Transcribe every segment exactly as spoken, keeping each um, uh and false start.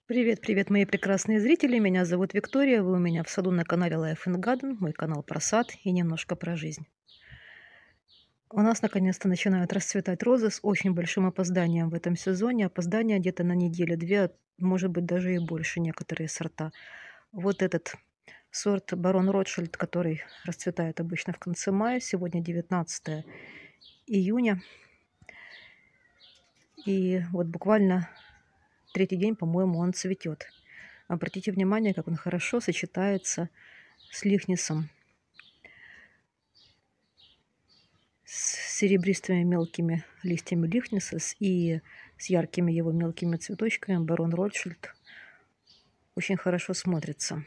Привет, привет, мои прекрасные зрители. Меня зовут Виктория. Вы у меня в саду на канале Life and Garden, мой канал про сад и немножко про жизнь. У нас наконец-то начинают расцветать розы с очень большим опозданием в этом сезоне. Опоздание где-то на неделю-две, может быть, даже и больше некоторые сорта. Вот этот сорт Барон Ротшильд, который расцветает обычно в конце мая. Сегодня девятнадцатое июня. И вот буквально третий день, по-моему, он цветет. Обратите внимание, как он хорошо сочетается с лихнисом, с серебристыми мелкими листьями лихниса и с яркими его мелкими цветочками. Барон Ротшильд очень хорошо смотрится.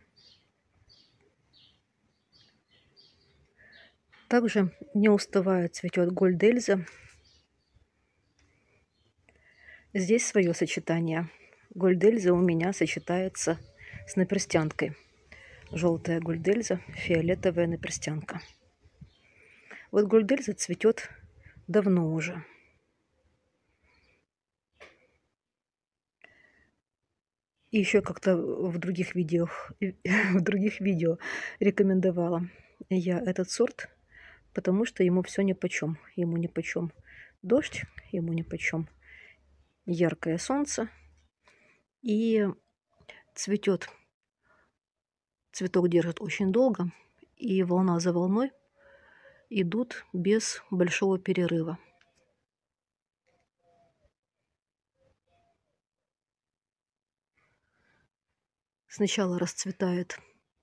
Также не уставая цветет Гольдельза. Здесь свое сочетание. Гольдельза у меня сочетается с наперстянкой. Желтая гольдельза, фиолетовая наперстянка. Вот гольдельза цветет давно уже. И еще как-то в других видео, в других видео рекомендовала я этот сорт, потому что ему все нипочем. Ему нипочем дождь, ему нипочем яркое солнце. И цветет. Цветок держит очень долго, и волна за волной идут без большого перерыва. Сначала расцветает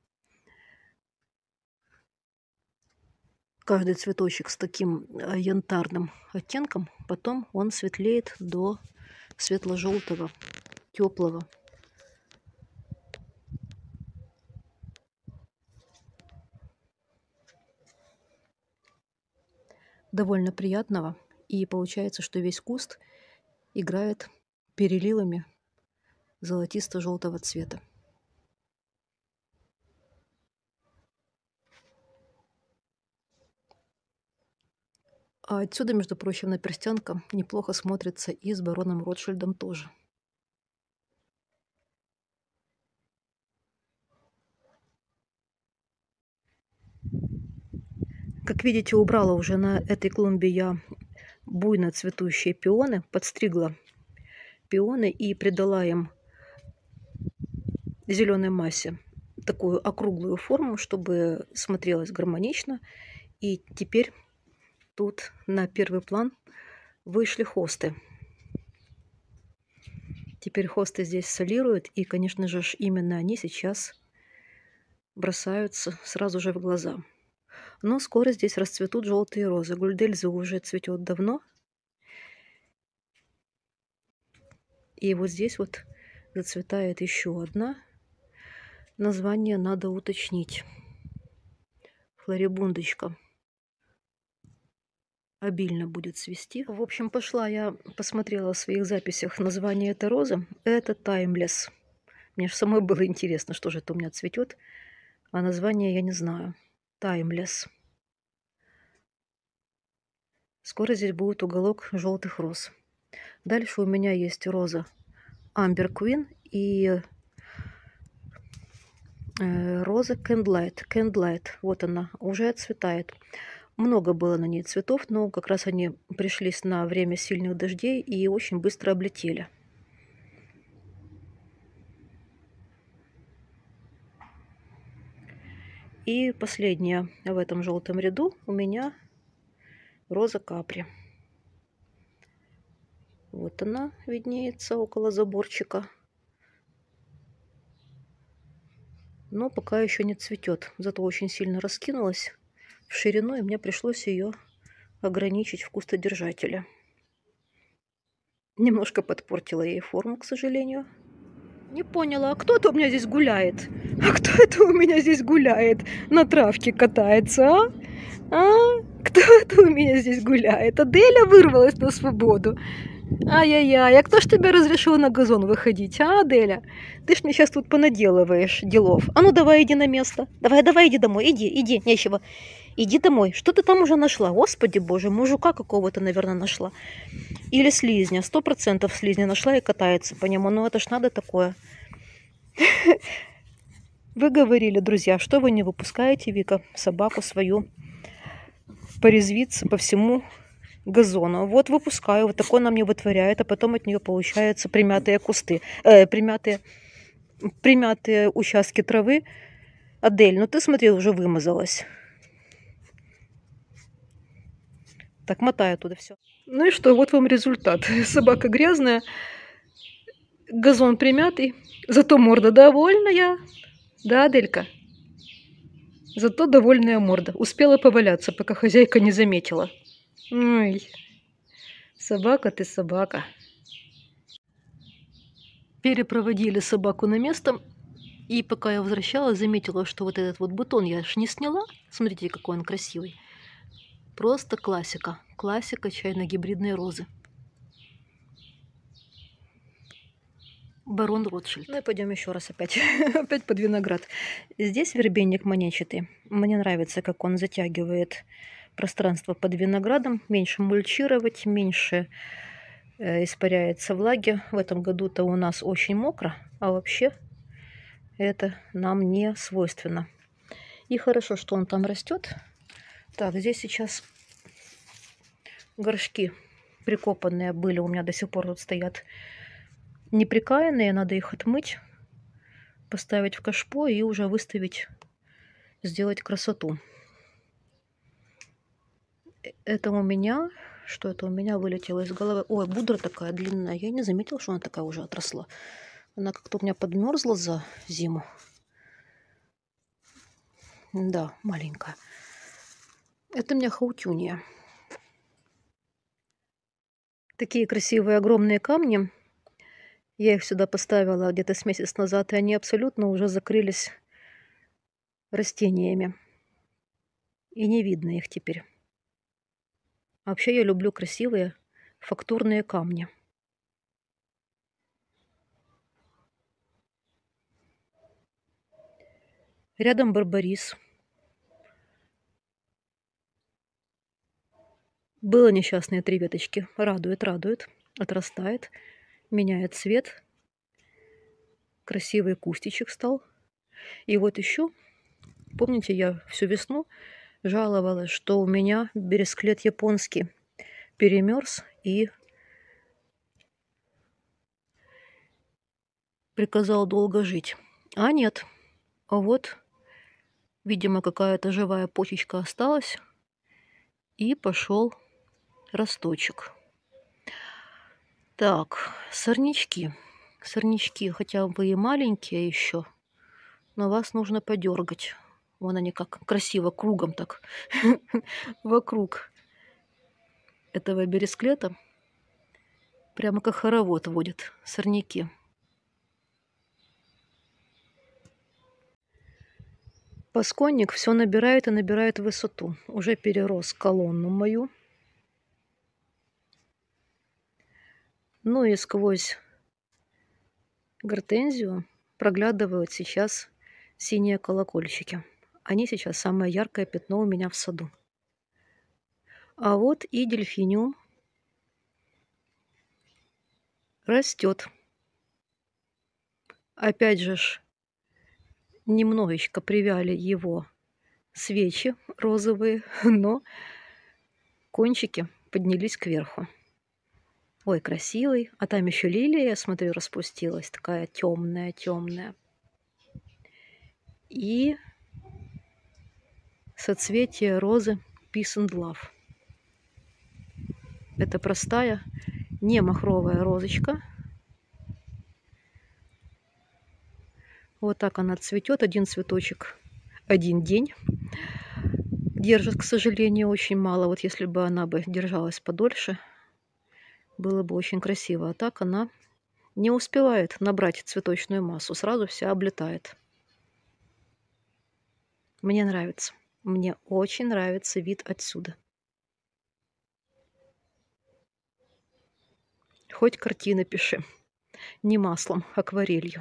каждый цветочек с таким янтарным оттенком, потом он светлеет до светло-желтого, теплого. Довольно приятного. И получается, что весь куст играет переливами золотисто-желтого цвета. А отсюда, между прочим, наперстянка неплохо смотрится и с бароном Ротшильдом тоже. Как видите, убрала уже на этой клумбе я буйно цветущие пионы, подстригла пионы и придала им зеленой массе такую округлую форму, чтобы смотрелось гармонично. И теперь тут на первый план вышли хосты. Теперь хосты здесь солируют, и, конечно же, именно они сейчас бросаются сразу же в глаза. Но скоро здесь расцветут желтые розы. Гольдельза уже цветет давно. И вот здесь вот зацветает еще одна. Название надо уточнить. Флорибундочка обильно будет цвести. В общем, пошла я, посмотрела в своих записях название этой розы. Это Timeless. Мне же самой было интересно, что же это у меня цветет. А название я не знаю. Timeless. Скоро здесь будет уголок желтых роз. Дальше у меня есть роза Amber Queen и э, роза Candlelight. Candlelight. Вот она, уже отцветает. Много было на ней цветов, но как раз они пришлись на время сильных дождей и очень быстро облетели. И последняя в этом желтом ряду у меня роза Капри. Вот она виднеется около заборчика. Но пока еще не цветет. Зато очень сильно раскинулась в ширину, и мне пришлось ее ограничить в кустодержателе. Немножко подпортила ей форму, к сожалению. Не поняла, а кто это у меня здесь гуляет? А кто это у меня здесь гуляет? На травке катается, а? А? Кто это у меня здесь гуляет? Аделя вырвалась на свободу. Ай-яй-яй, а кто ж тебе разрешил на газон выходить, а, Аделя? Ты ж мне сейчас тут понаделываешь делов. А ну давай иди на место. Давай, давай, иди домой, иди, иди, нечего. Иди домой. Что ты там уже нашла? Господи боже, мужика какого-то, наверное, нашла. Или слизня. Сто процентов слизня нашла и катается по нему. Ну это ж надо такое. Вы говорили, друзья, что вы не выпускаете, Вика, собаку свою порезвиться по всему газону. Вот выпускаю, вот такое она мне вытворяет, а потом от нее получаются примятые кусты, э, примятые, примятые участки травы. Адель, ну ты смотри, уже вымазалась. Так, мотай оттуда все. Ну и что, вот вам результат. Собака грязная, газон примятый, зато морда довольная. Да, Аделька? Зато довольная морда. Успела поваляться, пока хозяйка не заметила. Ой, собака ты собака. Перепроводили собаку на место. И пока я возвращалась, заметила, что вот этот вот бутон я аж не сняла. Смотрите, какой он красивый. Просто классика. Классика чайно-гибридной розы. Барон Ротшильд. Ну и пойдем еще раз опять. Опять под виноград. Здесь вербенник манечатый. Мне нравится, как он затягивает пространство под виноградом. Меньше мульчировать, меньше э, испаряется влаги. В этом году-то у нас очень мокро, а вообще это нам не свойственно. И хорошо, что он там растет. Так, здесь сейчас горшки прикопанные были, у меня до сих пор тут стоят неприкаянные, надо их отмыть, поставить в кашпо и уже выставить, сделать красоту. Это у меня, что это у меня вылетело из головы. Ой, будра такая длинная, я не заметила, что она такая уже отросла. Она как-то у меня подмерзла за зиму. Да, маленькая. Это у меня хаутюния. Такие красивые огромные камни. Я их сюда поставила где-то с месяц назад, и они абсолютно уже закрылись растениями. И не видно их теперь. Вообще я люблю красивые фактурные камни. Рядом барбарис. Было несчастные три веточки. Радует, радует. Отрастает. Меняет цвет. Красивый кустичек стал. И вот еще, помните, я всю весну жаловалась, что у меня бересклет японский перемерз и приказал долго жить. А нет. А вот, видимо, какая-то живая почечка осталась. И пошел росточек. Так, сорнячки. Сорнячки, хотя вы и маленькие еще, но вас нужно подергать. Вон они как красиво кругом так вокруг этого бересклета. Прямо как хоровод водят сорняки. Пасконник все набирает и набирает высоту. Уже перерос колонну мою. Ну и сквозь гортензию проглядывают сейчас синие колокольчики. Они сейчас самое яркое пятно у меня в саду. А вот и дельфиниум растет. Опять же ж, немножечко привяли его свечи розовые, но кончики поднялись кверху. Ой, красивый. А там еще лилия, я смотрю, распустилась. Такая темная, темная. И соцветие розы Peace and Love. Это простая, не махровая розочка. Вот так она цветет. Один цветочек, один день. Держит, к сожалению, очень мало. Вот если бы она бы держалась подольше, было бы очень красиво. А так она не успевает набрать цветочную массу. Сразу вся облетает. Мне нравится. Мне очень нравится вид отсюда. Хоть картины пиши. Не маслом, акварелью.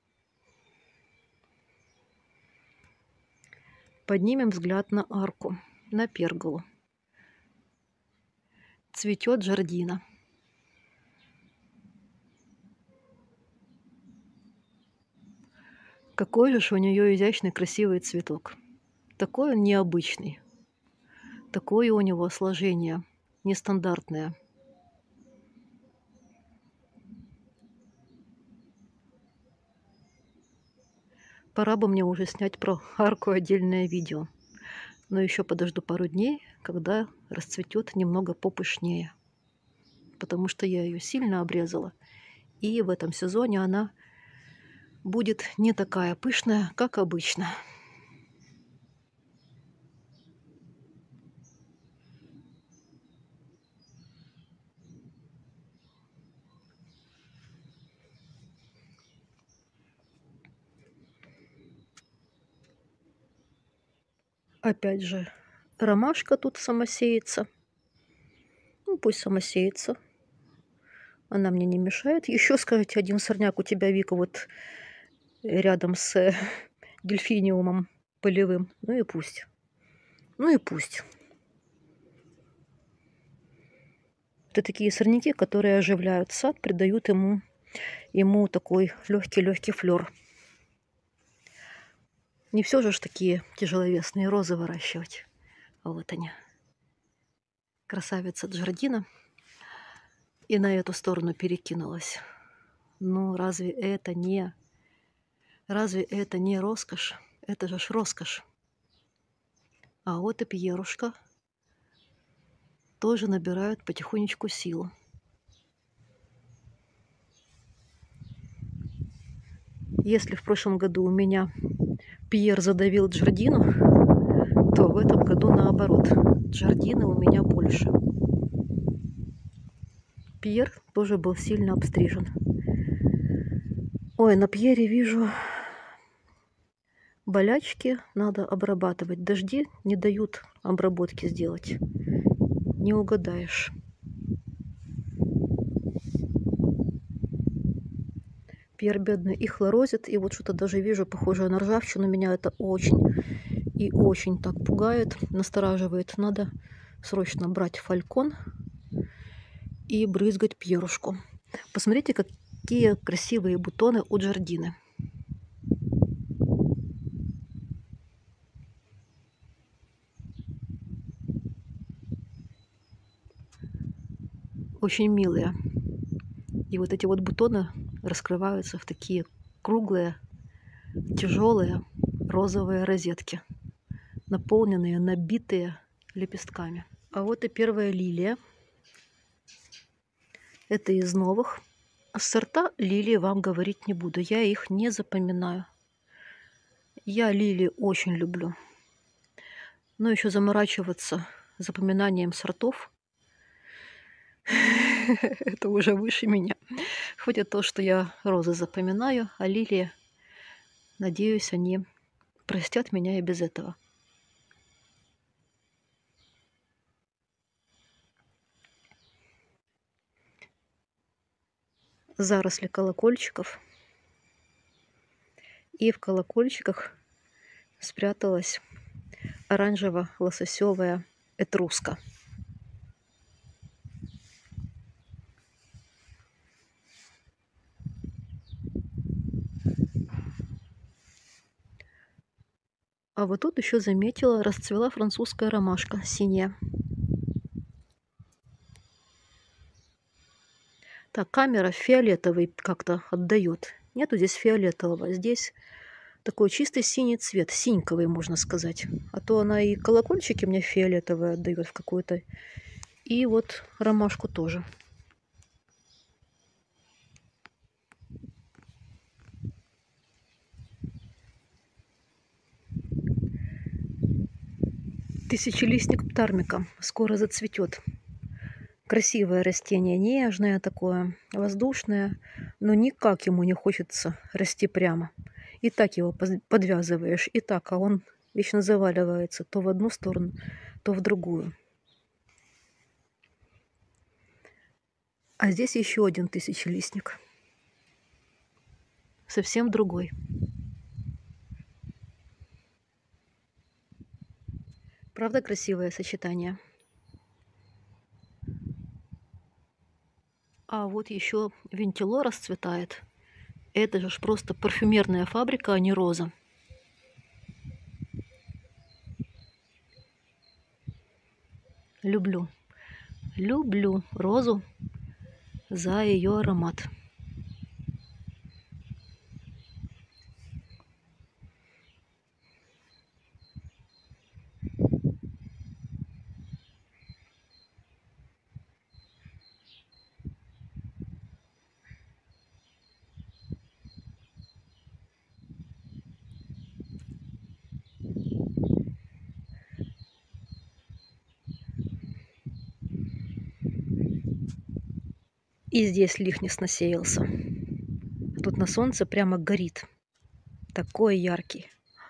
Поднимем взгляд на арку, на перголу. Цветет жардина. Какой же у нее изящный, красивый цветок. Такой он необычный. Такое у него сложение нестандартное. Пора бы мне уже снять про арку отдельное видео. Но еще подожду пару дней, когда расцветет немного попышнее. Потому что я ее сильно обрезала. И в этом сезоне она будет не такая пышная, как обычно. Опять же, ромашка тут самосеется. Ну, пусть самосеется. Она мне не мешает. Еще, скажите, один сорняк у тебя, Вика, вот рядом с дельфиниумом полевым. Ну и пусть. Ну и пусть. Это такие сорняки, которые оживляют сад, придают ему, ему такой легкий-легкий флер. Не все же ж такие тяжеловесные розы выращивать. А вот они. Красавица Джардина. И на эту сторону перекинулась. Ну, разве это не... Разве это не роскошь? Это же ж роскошь. А вот и пьерушка тоже набирают потихонечку силу. Если в прошлом году у меня Пьер задавил Джардину, то в этом году наоборот. Джардины у меня больше. Пьер тоже был сильно обстрижен. Ой, на Пьере вижу болячки, надо обрабатывать. Дожди не дают обработки сделать. Не угадаешь. Пьер бедный и хлорозит, и вот что-то даже вижу, похожее на ржавчину. Меня это очень и очень так пугает, настораживает. Надо срочно брать фалькон и брызгать Пьерушку. Посмотрите, какие красивые бутоны у Джардины. Очень милые. И вот эти вот бутоны раскрываются в такие круглые, тяжелые розовые розетки, наполненные, набитые лепестками. А вот и первая лилия. Это из новых. Сорта лилии вам говорить не буду. Я их не запоминаю. Я лилии очень люблю. Но еще заморачиваться запоминанием сортов это уже выше меня. Хватит то, что я розы запоминаю, а лилии, надеюсь, они простят меня и без этого. Заросли колокольчиков. И в колокольчиках спряталась оранжево-лососевая этруска. А вот тут еще заметила, расцвела французская ромашка синяя. Так, камера фиолетовый как-то отдает. Нету здесь фиолетового. Здесь такой чистый синий цвет, синьковый, можно сказать. А то она и колокольчики мне фиолетовые отдает в какой-то. И вот ромашку тоже. Тысячелистник птармика скоро зацветет. Красивое растение, нежное такое, воздушное, но никак ему не хочется расти прямо. И так его подвязываешь, и так, а он вечно заваливается то в одну сторону, то в другую. А здесь еще один тысячелистник. Совсем другой. Правда, красивое сочетание? А вот еще вентило расцветает. Это же ж просто парфюмерная фабрика, а не роза. Люблю. Люблю розу за ее аромат. И здесь лихнес насеялся. Тут на солнце прямо горит. Такой яркий.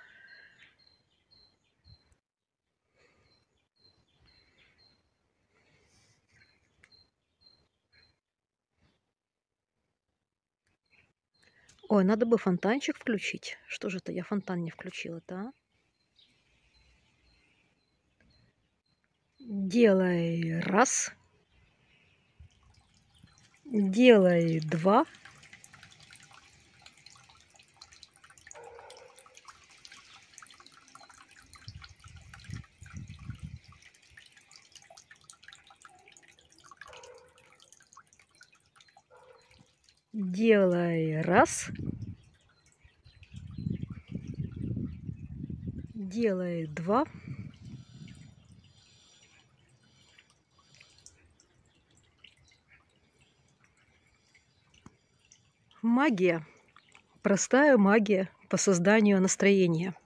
Ой, надо бы фонтанчик включить. Что же это я фонтан не включила-то, а? Делай раз. Делай два. Делай раз. Делай два. Магия. Простая магия по созданию настроения.